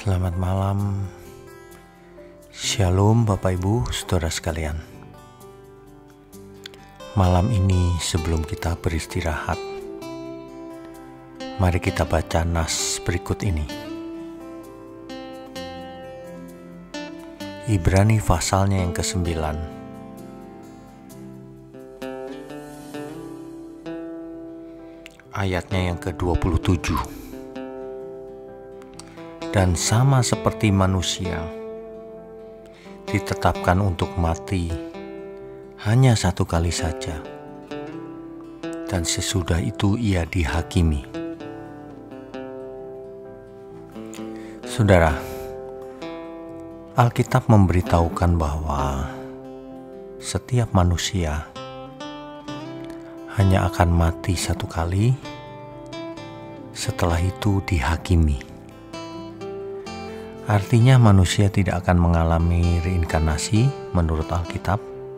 Selamat malam. Shalom Bapak Ibu, Saudara sekalian. Malam ini sebelum kita beristirahat, mari kita baca nas berikut ini. Ibrani pasalnya yang ke-9. Ayatnya yang ke-27. Dan sama seperti manusia ditetapkan untuk mati hanya satu kali saja, dan sesudah itu ia dihakimi. Saudara, Alkitab memberitahukan bahwa setiap manusia hanya akan mati satu kali, setelah itu dihakimi. Artinya manusia tidak akan mengalami reinkarnasi menurut Alkitab,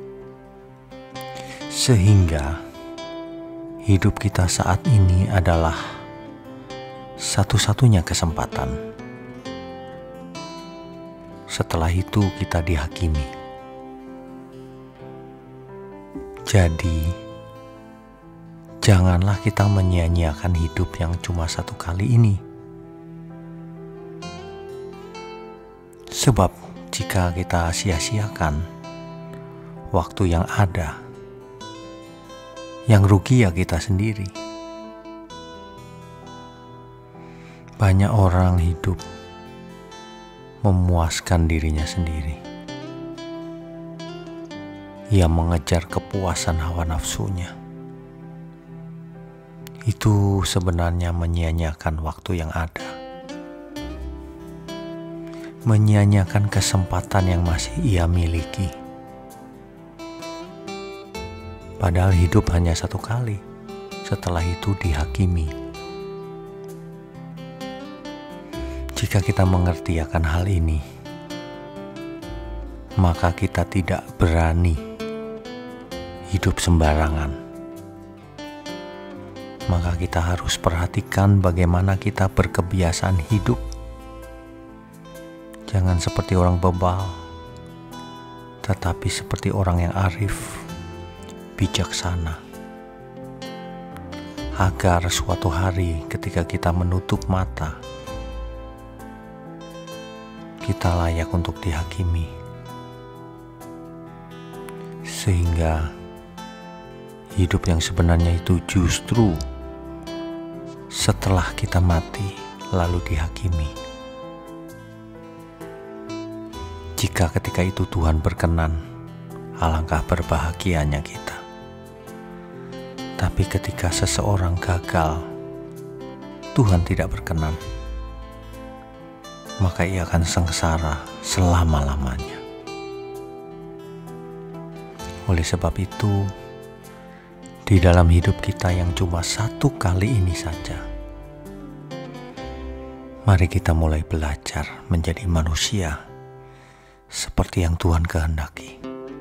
sehingga hidup kita saat ini adalah satu-satunya kesempatan. Setelah itu kita dihakimi. Jadi, janganlah kita menyia-nyiakan hidup yang cuma satu kali ini. Sebab jika kita sia-siakan waktu yang ada, yang rugi ya kita sendiri. Banyak orang hidup memuaskan dirinya sendiri. Ia mengejar kepuasan hawa nafsunya. Itu sebenarnya menyia-nyiakan waktu yang ada. Menyia-nyiakan kesempatan yang masih ia miliki. Padahal hidup hanya satu kali, setelah itu dihakimi. Jika kita mengerti akan hal ini, maka kita tidak berani hidup sembarangan. Maka kita harus perhatikan bagaimana kita berkebiasaan hidup. Jangan seperti orang bebal, tetapi seperti orang yang arif, bijaksana. Agar suatu hari ketika kita menutup mata, kita layak untuk dihakimi. Sehingga hidup yang sebenarnya itu justru setelah kita mati lalu dihakimi. Jika ketika itu Tuhan berkenan, alangkah berbahagianya kita. Tapi ketika seseorang gagal, Tuhan tidak berkenan, maka ia akan sengsara selama-lamanya. Oleh sebab itu, di dalam hidup kita yang cuma satu kali ini saja, mari kita mulai belajar menjadi manusia seperti yang Tuhan kehendaki.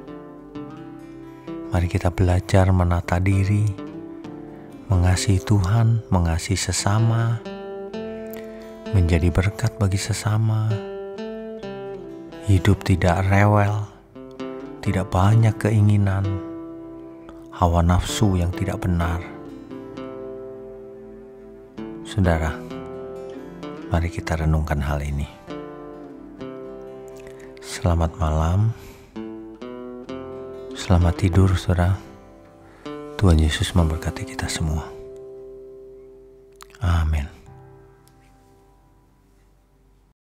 Mari kita belajar menata diri, mengasihi Tuhan, mengasihi sesama, menjadi berkat bagi sesama, hidup tidak rewel, tidak banyak keinginan, hawa nafsu yang tidak benar. Saudara, mari kita renungkan hal ini. Selamat malam, selamat tidur saudara. Tuhan Yesus memberkati kita semua. Amin.